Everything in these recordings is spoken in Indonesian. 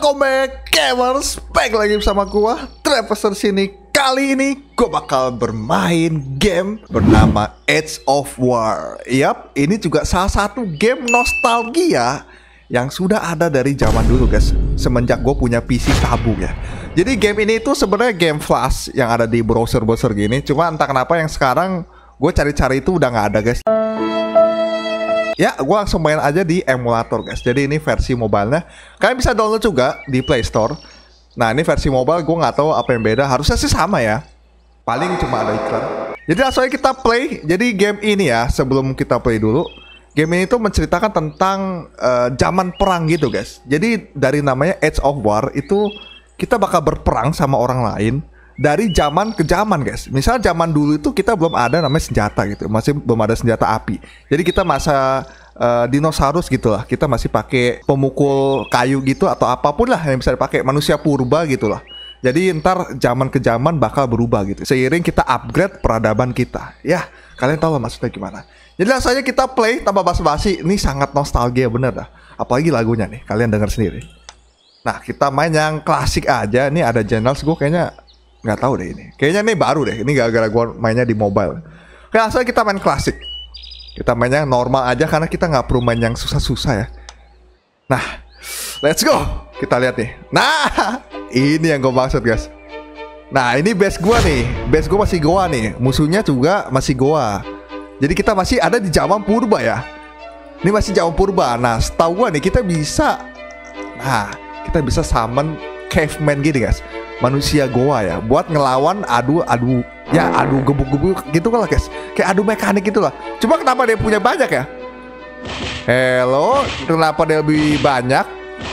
Welcome back gamers, back lagi bersama gua Traveser sini. Kali ini gua bakal bermain game bernama Age of War. Yap, ini juga salah satu game nostalgia yang sudah ada dari zaman dulu guys, semenjak gue punya PC tabung ya. Jadi game ini tuh sebenarnya game flash yang ada di browser-browser gini. Cuma entah kenapa yang sekarang gue cari-cari itu udah nggak ada guys. Ya, gue langsung main aja di emulator guys. Jadi ini versi mobilenya. Kalian bisa download juga di Play Store. Nah ini versi mobile, gue nggak tahu apa yang beda. Harusnya sih sama ya. Paling cuma ada iklan. Jadi langsung aja kita play. Jadi game ini ya, sebelum kita play dulu, game ini tuh menceritakan tentang zaman perang gitu guys. Jadi dari namanya Age of War itu kita bakal berperang sama orang lain dari zaman ke zaman guys. Misal zaman dulu itu kita belum ada namanya senjata gitu, masih belum ada senjata api. Jadi kita masa dinosaurus gitulah. Kita masih pakai pemukul kayu gitu atau apapun lah yang bisa dipakai, manusia purba gitulah. Jadi ntar zaman ke zaman bakal berubah gitu, seiring kita upgrade peradaban kita. Ya, kalian tahu lah maksudnya gimana. Jadi langsung aja kita play tanpa basa-basi. Ini sangat nostalgia bener dah. Apalagi lagunya nih, kalian dengar sendiri. Nah kita main yang klasik aja. Ini ada Generals, gue kayaknya nggak tahu deh ini. Kayaknya ini baru deh. Ini gara-gara gue mainnya di mobile. Oke, langsung aja kita main klasik. Kita main yang normal aja karena kita nggak perlu main yang susah-susah ya. Nah, let's go. Kita lihat nih. Nah, ini yang gue maksud guys. Nah, ini base gue nih. Base gue masih goa nih. Musuhnya juga masih goa. Jadi kita masih ada di zaman purba ya. Ini masih zaman purba. Nah, setahu gue nih kita bisa. Nah, kita bisa summon caveman gini guys. Manusia goa ya. Buat ngelawan adu gebuk-gebuk gitu kan lah guys. Kayak adu mekanik gitu lah. Cuma kenapa dia punya banyak ya? Hello, kenapa dia lebih banyak?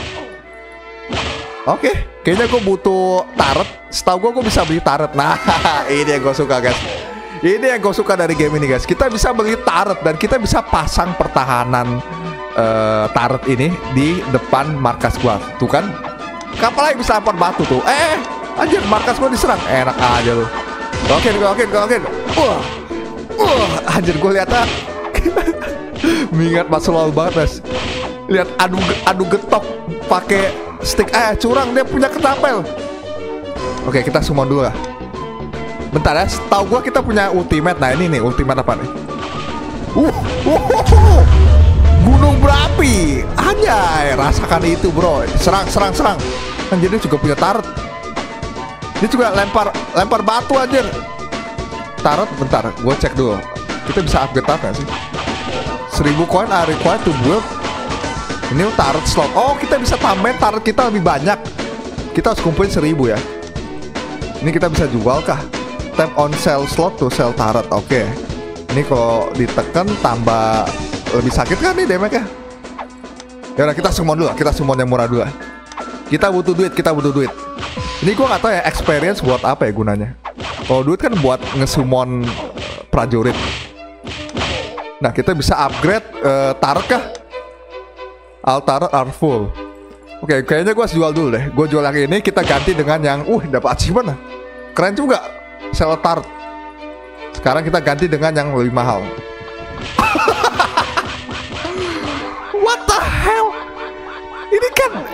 Oke, kayaknya gue butuh turret. Setahu gue bisa beli turret. Nah, ini yang gue suka guys. Ini yang gue suka dari game ini guys. Kita bisa beli turret dan kita bisa pasang pertahanan turret ini di depan markas gua. Tuh kan, kapal lain bisa lempar batu tuh. Anjir, markas gua diserang. Enak aja lu. Oke. Anjir, gue lihat mingat masuk lalu banget guys. Lihat adu getok pakai stick. Curang, dia punya ketapel. Oke, kita semua dulu lah. Bentar ya, setahu gua kita punya ultimate. Nah ini nih, ultimate apa nih? Gunung berapi. Anjay, rasakan itu bro. Serang. Kan jadi juga punya turret. Dia juga lempar batu anjir. Turret, bentar, gue cek dulu. Kita bisa upgrade apa sih? 1000 koin are required to build. Ini turret slot. Oh, kita bisa tambahin turret kita lebih banyak. Kita harus kumpulin 1000 ya. Ini kita bisa jual kah? Tap on sell slot to sell turret. Oke. Ini kalau ditekan tambah lebih sakit kan nih damage-nya. Yaudah, kita semua dulu lah. Kita semua yang murah dulu lah. Kita butuh duit. Ini gua nggak tahu ya experience buat apa ya gunanya. Kalau duit kan buat nge-summon prajurit. Nah, kita bisa upgrade turret kah? All turret are full. Oke, kayaknya gua jual dulu deh. Gua jual yang ini, kita ganti dengan yang dapat achievement lah. Keren juga. Sell turret. Sekarang kita ganti dengan yang lebih mahal. What the hell? Ini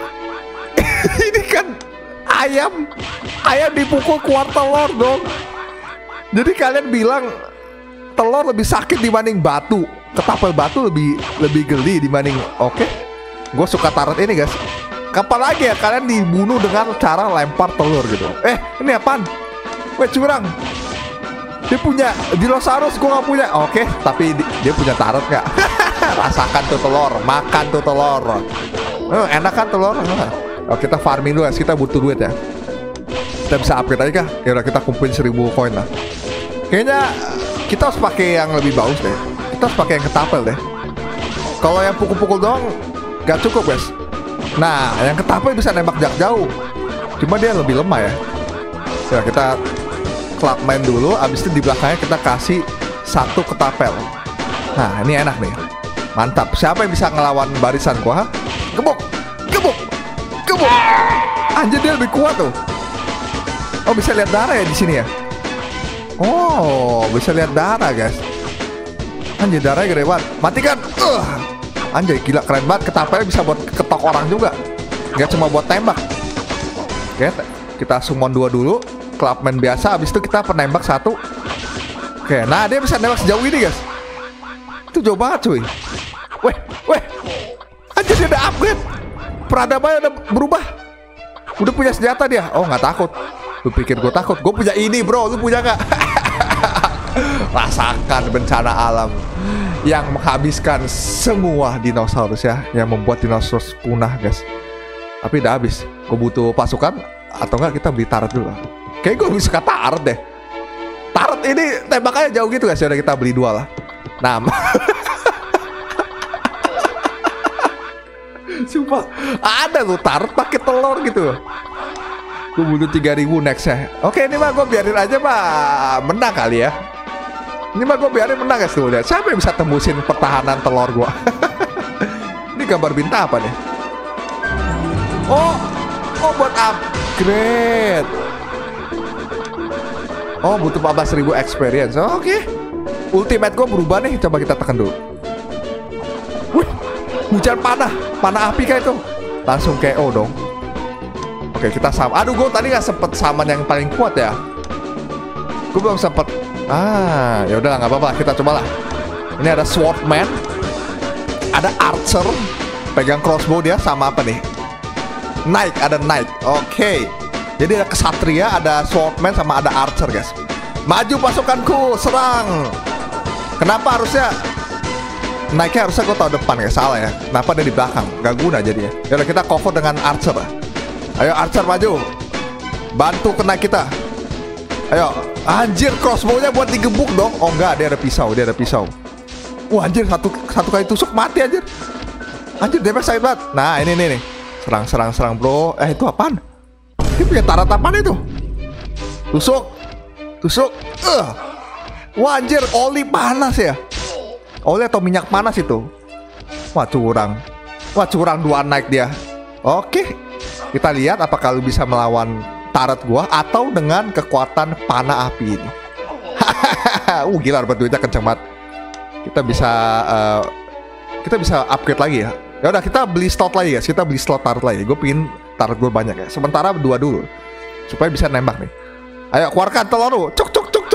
kan ayam dipukul keluar telur dong. Jadi kalian bilang telur lebih sakit dibanding batu. Ketapel batu lebih geli dibanding. Oke. Gue suka turret ini guys. Kapan lagi ya kalian dibunuh dengan cara lempar telur gitu? Ini apaan? Weh, curang. Dia punya dinosaurus, gue gak punya. Oke, tapi dia punya turret gak? Rasakan tuh telur, makan tuh telur. Enak kan telur? Kita farming dulu guys, kita butuh duit ya. Kita bisa upgrade aja kah? Yaudah, kita kumpulin 1000 koin lah. Kayaknya kita harus pakai yang lebih bagus deh. Kita harus pakai yang ketapel deh. Kalau yang pukul-pukul doang gak cukup guys. Nah, yang ketapel bisa nembak jarak jauh. Cuma dia lebih lemah ya. Ya, kita club main dulu. Abis itu di belakangnya kita kasih 1 ketapel. Nah, ini enak nih. Mantap. Siapa yang bisa ngelawan barisan gua? Gebuk. Anjir, dia lebih kuat tuh. Oh, bisa lihat darah ya di sini ya. Oh, bisa lihat darah guys. Anjir, darahnya gede banget. Matikan. Anjir, gila keren banget. Ketapelnya bisa buat ketok orang juga. Gak cuma buat tembak. Oke, kita summon 2 dulu. Clubman biasa, habis itu kita penembak 1. Oke, nah dia bisa nembak sejauh ini guys. Itu jauh banget cuy. Weh, anjir dia udah upgrade. Peradabannya udah berubah. Udah punya senjata dia. Oh nggak takut. Lu pikir gue takut? Gue punya ini bro, lu punya nggak? Rasakan bencana alam yang menghabiskan semua dinosaurus ya, yang membuat dinosaurus punah guys. Tapi udah habis. Gue butuh pasukan atau enggak kita beli turret dulu. Kayak gue lebih suka turret deh. Turret ini tembakannya jauh gitu guys. Ya udah kita beli 2 lah. Nah, sumpah ada tuh turret pakai telur gitu. Gue butuh 3.000 nextnya. Oke ini mah gue biarin aja mah menang kali ya. Ini mah gue biarin menang guys tuh. Lihat siapa yang bisa tembusin pertahanan telur gue. Ini gambar bintang apa nih? Oh buat upgrade. Oh butuh 14.000 experience. Oke. Ultimate gue berubah nih. Coba kita tekan dulu. Wih, hujan panah api kayak itu. Langsung KO dong. Oke kita sama. Aduh gue tadi gak sempet saman yang paling kuat ya. Gue belum sempet. Ya udah nggak apa-apa, kita cobalah. Ini ada swordman, ada archer, pegang crossbow dia sama apa nih? Knight, ada knight. Oke. Jadi ada kesatria, ada swordman sama ada archer guys. Maju pasukanku, serang. Kenapa harusnya naiknya harusnya gue tahu depan ya, salah ya. Kenapa dia di belakang? Gak guna jadinya. Yaudah kita cover dengan archer. Ayo archer maju, bantu kena kita. Ayo, anjir crossbow-nya buat digebuk dong. Oh enggak, dia ada pisau, Wah anjir, satu kali tusuk mati anjir. Anjir, damage sakit banget. Nah ini nih. Serang bro. Itu apaan? Dia punya tarat apaan itu? Tusuk. Wah anjir, oli panas ya. Oli atau minyak panas itu. Wah curang 2 naik dia. Oke, kita lihat apakah lu bisa melawan taret gua atau dengan kekuatan panah api ini. Gila, dapat duitnya kenceng banget. Kita bisa upgrade lagi ya. Ya udah kita beli slot lagi guys. Kita beli slot taret lagi. Gue pingin taret gue banyak ya. Sementara 2 dulu supaya bisa nembak nih. Ayo keluarkan telur lu. Cuk.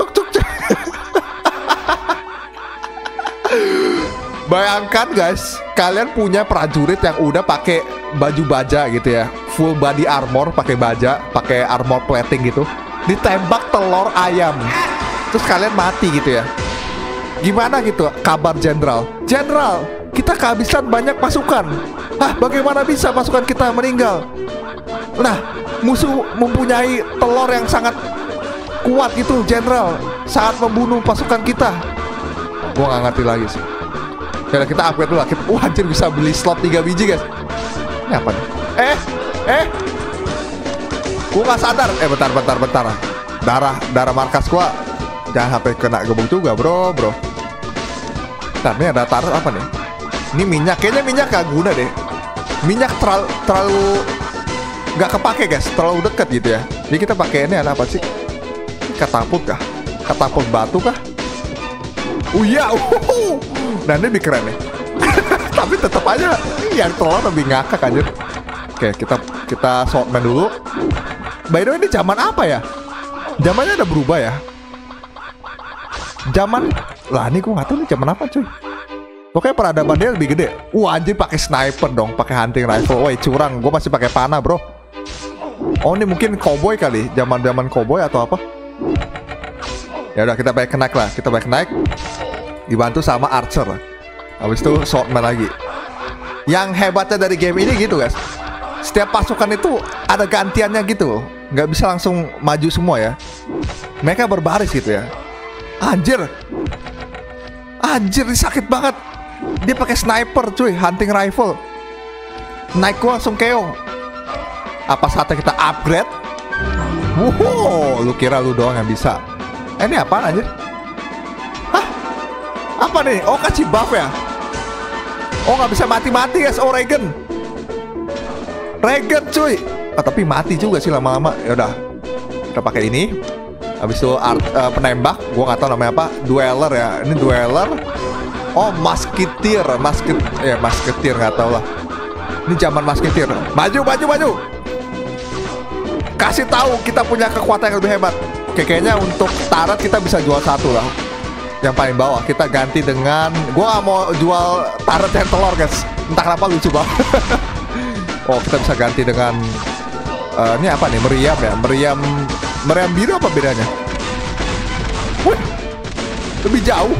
Bayangkan guys, kalian punya prajurit yang udah pakai baju baja gitu ya, full body armor, pakai baja, pakai armor plating gitu, ditembak telur ayam, terus kalian mati gitu ya. Gimana gitu kabar jenderal? Jenderal, kita kehabisan banyak pasukan. Bagaimana bisa pasukan kita meninggal? Nah, musuh mempunyai telur yang sangat kuat gitu, jenderal, saat membunuh pasukan kita. Gua nggak ngerti lagi sih. Ya kita upgrade dulu lah. Wah anjir, bisa beli slot 3 biji guys. Ini apa nih? Gua gak sadar. Bentar. Darah markas gua. Jangan sampai kena gebuk juga bro. Bentar, ini ada taruh apa nih? Ini minyak. Kayaknya minyak gak guna deh. Minyak terlalu gak kepake guys. Terlalu deket gitu ya. Jadi kita pakai ini ada apa sih? Ini katapult kah? Katapult batu kah? Oh iya, nah ini lebih keren nih. Tapi tetap aja yang telur lebih ngakak anjir. Oke, kita swordman dulu. By the way, ini zaman apa ya? Zamannya udah berubah ya. Zaman lah ini gue nggak tahu nih zaman apa cuy. Pokoknya peradaban dia lebih gede. Anjir pakai sniper dong, pakai hunting rifle. Woi curang, gue masih pakai panah bro. Oh ini mungkin cowboy kali, zaman cowboy atau apa? Ya udah kita pakai knight lah, dibantu sama archer. Habis itu swordman lagi. Yang hebatnya dari game ini gitu guys, setiap pasukan itu ada gantiannya gitu, nggak bisa langsung maju semua ya. Mereka berbaris gitu ya. Anjir, ini sakit banget. Dia pakai sniper cuy, hunting rifle. Naik gua langsung KO. Apa saatnya kita upgrade? Wow, lu kira lu doang yang bisa? Ini apaan anjir? Apa nih? Oh kasih buff ya? Oh nggak bisa mati-mati guys. Oh regen cuy. Tapi mati juga sih lama-lama. Ya udah, kita pakai ini. Habis itu penembak. Gua nggak tahu namanya apa. Dweller ya. Ini dweller. Oh masketir nggak tahu lah. Ini zaman masketir. Maju. kasih tahu kita punya kekuatan yang lebih hebat. Oke, kayaknya untuk turret kita bisa jual satu lah. Yang paling bawah kita ganti dengan, gua mau jual turret yang telur guys. Entah kenapa lucu banget. Oh, kita bisa ganti dengan ini apa nih? Meriam ya? Meriam biru apa bedanya? Wih, lebih jauh.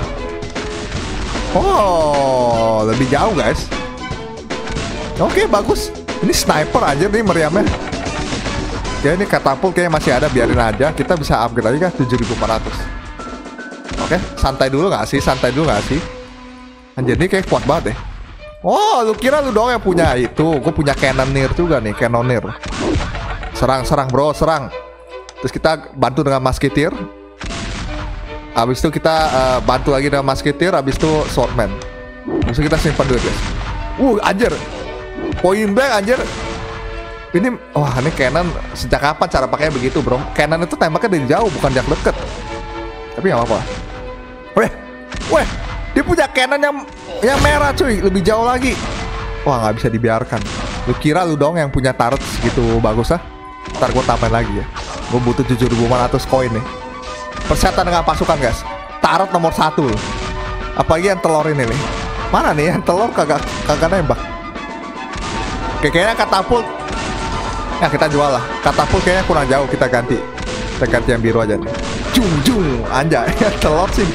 Oh, lebih jauh guys. Oke, bagus. Ini sniper aja nih meriamnya. Oke, ini katapult kayaknya masih ada, biarin aja. Kita bisa upgrade aja kan 7400. Oke, santai dulu nggak sih? Santai dulu nggak sih? Anjir, ini kayak kuat banget deh. Oh, lu kira lu doang yang punya itu? Gue punya cannoneer juga nih, cannoneer. Serang, serang bro, serang. Terus kita bantu dengan musketeer. Habis itu kita bantu lagi dengan musketeer. Habis itu swordman. Habis itu kita simpan duit guys. Anjir, point blank anjir. Ini, wah ini cannon. Sejak kapan cara pakainya begitu bro? Cannon itu tembaknya dari jauh, bukan dari deket. Tapi nggak apa-apa. Weh, dia punya cannon yang merah cuy, lebih jauh lagi. Wah, nggak bisa dibiarkan. Lu kira lu dong yang punya turret segitu bagus ah? Ntar gue tambahin lagi ya. Gue butuh 7.500 koin nih. Persetan dengan pasukan guys. Turret nomor 1. Apalagi yang telur ini nih. Mana nih yang telur kagak nembak. Oke, kayaknya katapult. Ya kita jual lah. Katapult kayaknya kurang jauh, kita ganti. Kita ganti yang biru aja nih. Jung, anjay. Telur sih.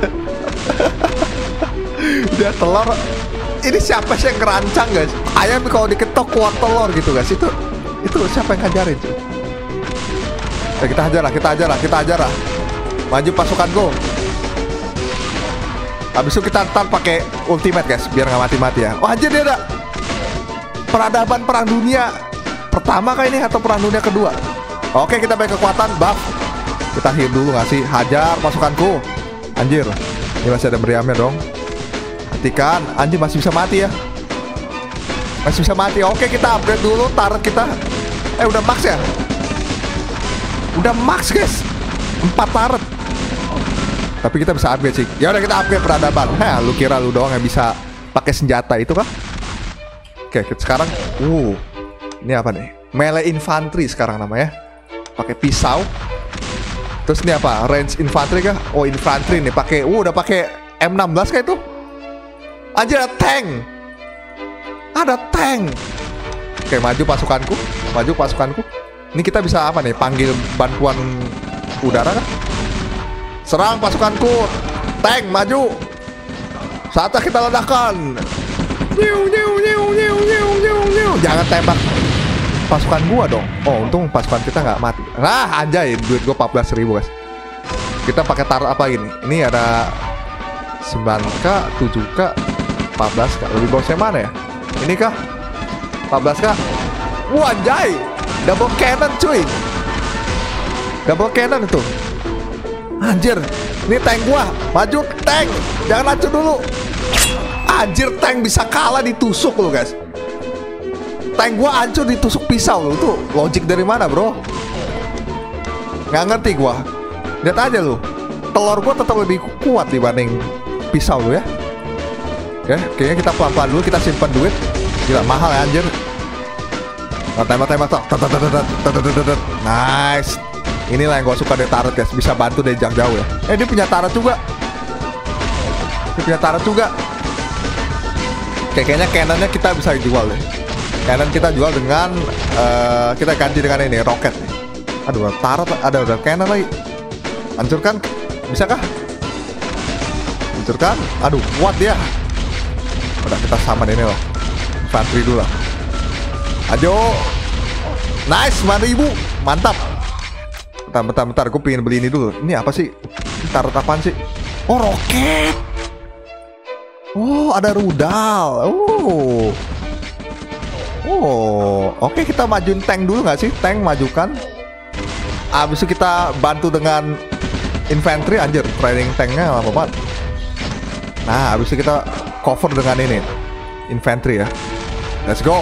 Dia telur. Ini siapa sih yang ngerancang guys? Ayam kalau diketok kuat telur gitu guys. Itu siapa yang ngajarin cuy? Ya, kita hajar lah. Maju pasukan go. Habis itu kita ntar pakai ultimate guys, biar nggak mati-mati ya. Oh anjir, dia ada peradaban perang dunia pertama kah ini atau perang dunia kedua? Oke, kita pakai kekuatan buff. Kita heal dulu nggak sih? Hajar pasukanku. Anjir, ini masih ada meriamnya dong. Hatikan, anjir masih bisa mati ya. Masih bisa mati. Oke, kita upgrade dulu turret kita. Udah max ya? Udah max guys. 4 turret. Tapi kita bisa upgrade sih. Ya udah, kita upgrade peradaban. Lu kira lu doang yang bisa pakai senjata itu kah? Oke, sekarang ini apa nih? Melee infantry sekarang namanya. Pakai pisau. Terus ini apa? Range infantry kah? Oh, infantry nih pakai udah pakai M16 kah itu? Anjir, ada tank. Ada tank. Oke, maju pasukanku. Ini kita bisa apa nih? Panggil bantuan udara kah? Serang pasukanku. Tank maju. Saatnya kita ledakan. Jangan tembak pasukan gua dong. Oh, untung pasukan kita nggak mati. Nah, anjay, duit gua 14.000 guys. Kita pakai taruh apa gini? Ini ada 9k, 7k, 14k. Lebih bagus yang mana ya? Ini kah? 14k. Wah, anjay. Double cannon cuy. Double cannon itu. Anjir, ini tank gua. Maju tank. Jangan hancur dulu. Anjir, tank bisa kalah ditusuk loh guys. Tank gua hancur ditusuk pisau loh. Itu logic dari mana bro? Nggak ngerti gua. Lihat aja lu. Telur gua tetap lebih kuat dibanding pisau lu ya. Oke, kayaknya kita pelan-pelan dulu. Kita simpan duit. Gila, mahal ya anjir. Tembak. Nice. Inilah yang gue suka dari turret guys. Bisa bantu dari jarak jauh ya. Dia punya turret juga. Kayaknya cannonnya kita bisa jual deh. Cannon kita jual dengan kita ganti dengan ini, roket nih. Aduh, turret ada udah cannon lagi. Hancurkan. Bisakah? Hancurkan. Aduh, kuat dia. Udah, kita sama ini loh. Infantry dulu lah. Ayo. Nice, 9.000. Mantap. Bentar, gue pengen beli ini dulu. Ini apa sih? Turret apaan sih? Oh, roket. Oh, ada rudal. Oke, kita majuin tank dulu nggak sih? Tank majukan. Abis itu kita bantu dengan infantry. Anjir, training tanknya lama banget. Nah, abis itu kita cover dengan ini, infantry ya. Let's go.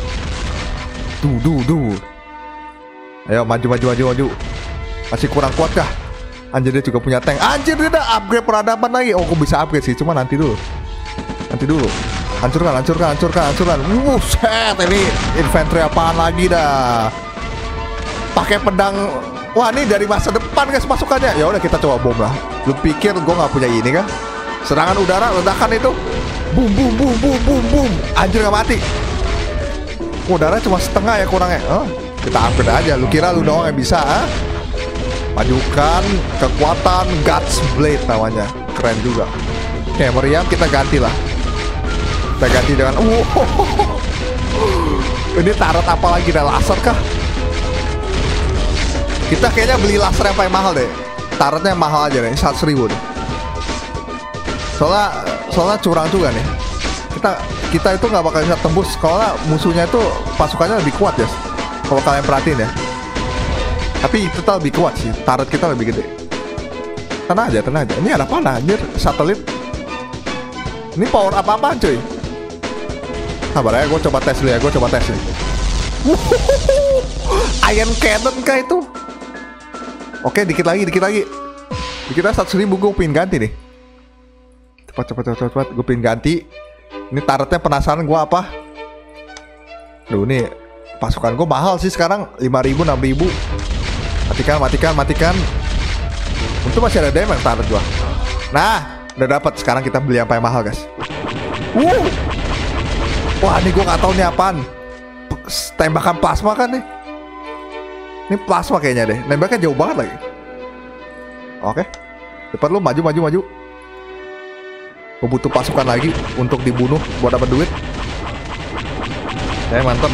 Ayo, maju. Masih kurang kuat kah? Anjir, dia juga punya tank. Anjir, dia udah upgrade peradaban lagi. Oh, aku bisa upgrade sih, cuma nanti dulu. Hancurkan. Set, ini infantry apaan lagi dah. pakai pedang. Wah, ini dari masa depan guys pasukannya. Ya udah kita coba bom lah. Lu pikir gue nggak punya ini kan? Serangan udara, ledakan itu. Boom boom boom boom boom boom. Anjir nggak mati. Udara cuma setengah ya kurangnya. Kita upgrade aja. Lu kira lu doang yang bisa? Majukan kekuatan Guts Blade namanya. Keren juga. Oke, meriam kita ganti lah. Kita ganti dengan ini tarot apa lagi? Ada laser kah? Kita kayaknya beli laser yang paling mahal deh. Tarotnya mahal aja deh, 100.000 deh. Soalnya curang juga nih. Kita itu nggak bakal bisa tembus kalau musuhnya itu pasukannya lebih kuat ya. Kalau kalian perhatiin ya. Tapi kita lebih kuat sih. Tarot kita lebih gede. Tenang aja. Ini ada apa anjir? Satelit. Ini power apa cuy? Sabar ya, gue coba tes dulu ya. Iron Cannon kah itu? Oke, dikit lagi. Dikit 100.000 gue pengen ganti nih. Cepat. Gue pengen ganti. Ini tarotnya penasaran gue apa? Duh, ini pasukan gue mahal sih sekarang. 5.000, 6.000. Matikan. Untung masih ada damage tarot gue. Nah, udah dapat. Sekarang kita beli yang paling mahal guys. Wah, ini gue nggak tahu nih apaan. Tembakan plasma kan nih. Ini plasma kayaknya deh. Nembaknya jauh banget lagi. Oke. Cepat lu maju. Gue butuh pasukan lagi untuk dibunuh buat dapat duit. Mantap.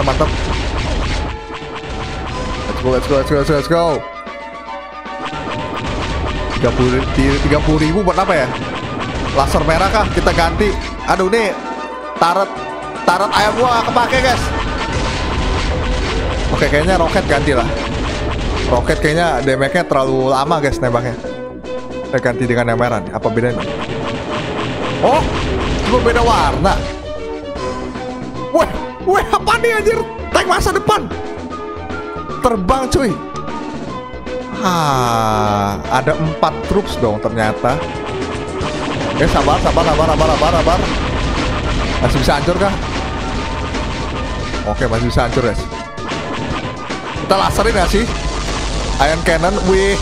Let's go. 30.000 buat apa ya? Laser merah kah? Kita ganti. Aduh nih. Tarot ayam gua kepake guys. Oke, kayaknya roket ganti lah. Roket kayaknya damage-nya terlalu lama guys nembaknya. Kita ganti dengan yang merah nih. Apa bedanya? Oh, cuma beda warna. Weh, apa nih anjir? Tank masa depan. Terbang cuy. Ada 4 troops dong ternyata. Sabar. Masih bisa hancur kah? Oke, masih bisa hancur guys. Kita laserin gak sih? Iron Cannon. Wih.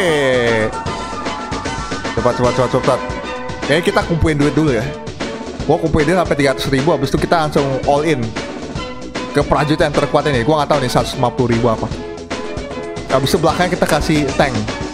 Cepat. Kayaknya kita kumpulin duit dulu ya. Gua kumpulin duit sampai 300.000. Habis itu kita langsung all in ke prajurit yang terkuat ini. Gua nggak tahu nih 150.000 apa. Habis itu belakangnya kita kasih tank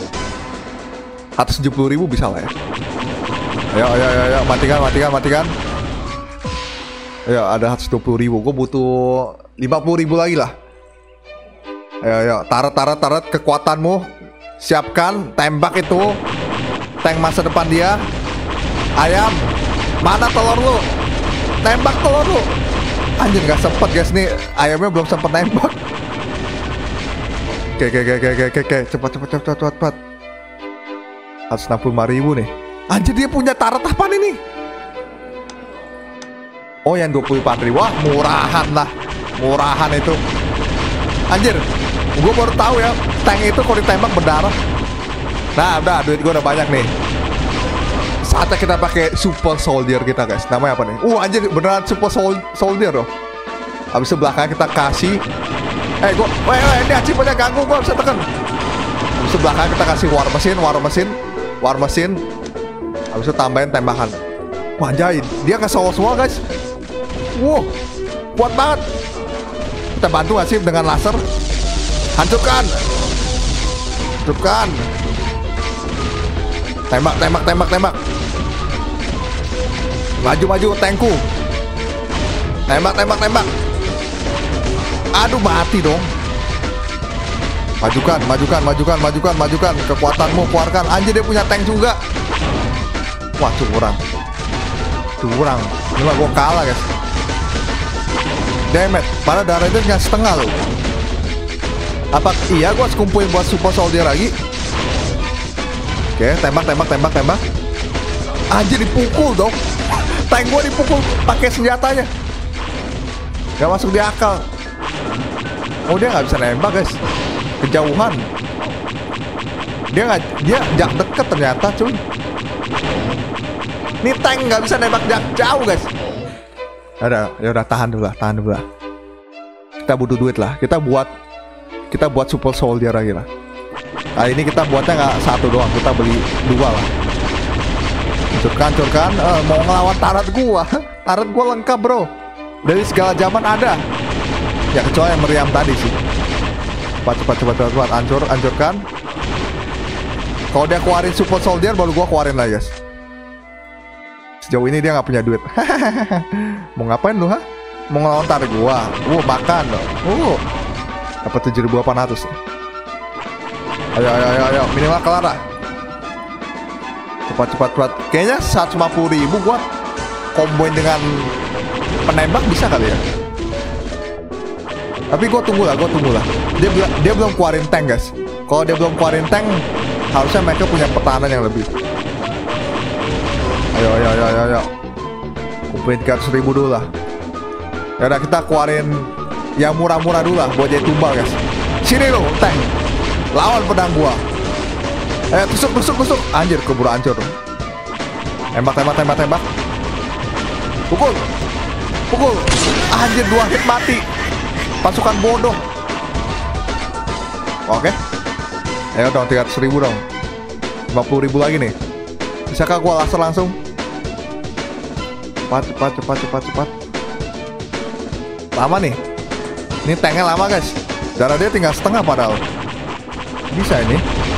170.000 bisa lah ya. Ayo, matikan. Ayo, ada 120.000. Gue butuh 50.000 lagi lah. Ayo, tarat kekuatanmu. Siapkan, tembak itu tank masa depan dia. Ayam, mana telur lu? Tembak telur lu. Anjir, gak sempet guys nih. Ayamnya belum sempet nembak. Oke. Cepat. 165.000 nih. Anjir, dia punya tarat apa nih? Oh, yang 24.000. Wah, murahan itu. Anjir, gue baru tahu ya, tank itu kalau ditembak berdarah. Nah, udah, duit gue udah banyak nih. Saatnya kita pakai super soldier kita guys. Namanya apa nih? Anjir, beneran super soldier loh. Habis itu belakangnya kita kasih ini achievement-nya ganggu, gue bisa tekan. Habis itu belakangnya kita kasih war mesin. Habis itu tambahin tembakan. Wah, anjay, dia nggak semua guys. Wow, kuat banget. Kita bantu gak sih dengan laser? Hancurkan. Tembak. Maju tankku. Tembak. Aduh, mati dong. Majukan. Kekuatanmu keluarkan. Anjir, dia punya tank juga. Wah, curang. Ini mah gue kalah guys. Damn it. Padahal darah itu hanya setengah loh. Apa iya gue harus kumpulin buat super soldier lagi? Oke, tembak. Anjir, dipukul dong. Tank gue dipukul pakai senjatanya. Gak masuk di akal. Oh, dia nggak bisa nembak guys. Kejauhan. Dia jarak dekat ternyata cuy. Ini tank nggak bisa nembak jarak jauh guys. Ya udah tahan dulu lah. Kita butuh duit lah. Kita buat Kita buat super soldier lagi lah. Kali ini kita buatnya nggak satu doang, kita beli 2 lah. Hancurkan. Mau ngelawan turret gua. Turret gua lengkap bro. Dari segala zaman ada. Ya kecuali yang meriam tadi sih. Cepat. Hancurkan. Kalau dia keluarin super soldier baru gua keluarin lah guys. Sejauh ini dia nggak punya duit. Mau ngapain lu ha? Mau ngelawan turret gua. Makan loh. Dapat 7.800. Ayo. Minimal kelar lah. Cepat. Kayaknya 150.000 gua komboin dengan penembak bisa kali ya. Tapi gue tunggu lah. Dia belum keluarin tank guys. Kalau dia belum keluarin tank, harusnya mereka punya pertahanan yang lebih. Ayo. Kumpulin 300.000 dulu lah. Yaudah kita keluarin yang murah-murah dulu lah buat jadi tumbal guys. Sini lo tank, lawan pedang gua. Tusuk. Anjir, keburu hancur. Tembak. Pukul. Anjir, 2 hit mati. Pasukan bodoh. Oke. Ayo dong, 300.000 dong. 50.000 lagi nih. Bisakah gua laser langsung? Cepat. Lama nih. Ini tanknya lama guys. Darah dia tinggal setengah padahal. Bisa ini.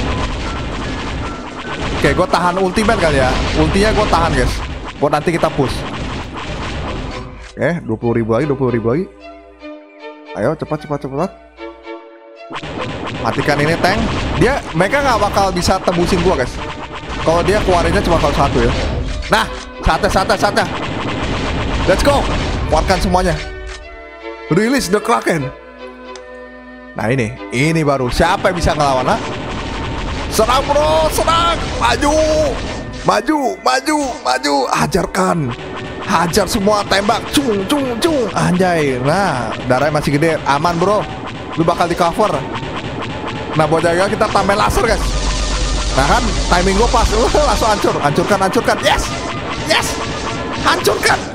Oke, gue tahan ultimate kali ya. Ultinya gue tahan guys. Buat nanti kita push. Oke, 20.000 lagi. Ayo cepat. Matikan ini tank. Mereka nggak bakal bisa tembusin gue guys. Kalau dia keluarinnya cuma kalau 1 ya. Nah, saatnya. Let's go. Keluarkan semuanya. Release the Kraken. Nah ini baru. Siapa yang bisa ngelawan ha? Serang bro, serang. Maju. Hajar semua, tembak. Cung. Anjay. Nah, darahnya masih gede. Aman bro. Lu bakal di cover. Nah buat jaga kita tambahin laser guys. Nah kan, timing gue pas. Langsung hancur. Hancurkan. Yes. Hancurkan.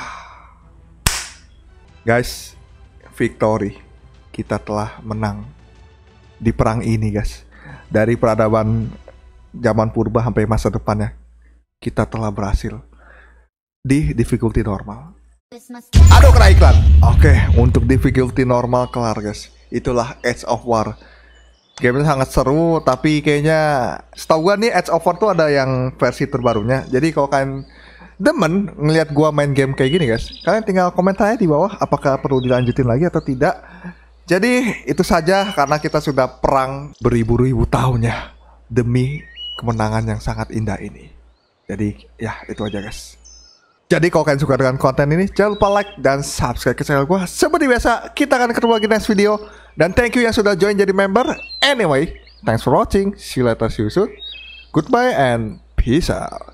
Guys, victory. Kita telah menang di perang ini guys. Dari peradaban zaman purba sampai masa depannya, kita telah berhasil di difficulty normal. Aduh, kena iklan. Oke, untuk difficulty normal kelar guys. Itulah Age of War. Gamenya sangat seru, tapi kayaknya setahu gua nih Age of War tuh ada yang versi terbarunya. Jadi kalau kalian demen ngelihat gua main game kayak gini guys, kalian tinggal komentar aja di bawah apakah perlu dilanjutin lagi atau tidak. Jadi itu saja, karena kita sudah perang beribu-ribu tahunnya demi kemenangan yang sangat indah ini. Jadi ya itu aja guys. Jadi kalau kalian suka dengan konten ini, jangan lupa like dan subscribe ke channel gue. Seperti biasa, kita akan ketemu lagi next video. Dan thank you yang sudah join jadi member. Anyway, thanks for watching. See you later, see you soon. Goodbye and peace out.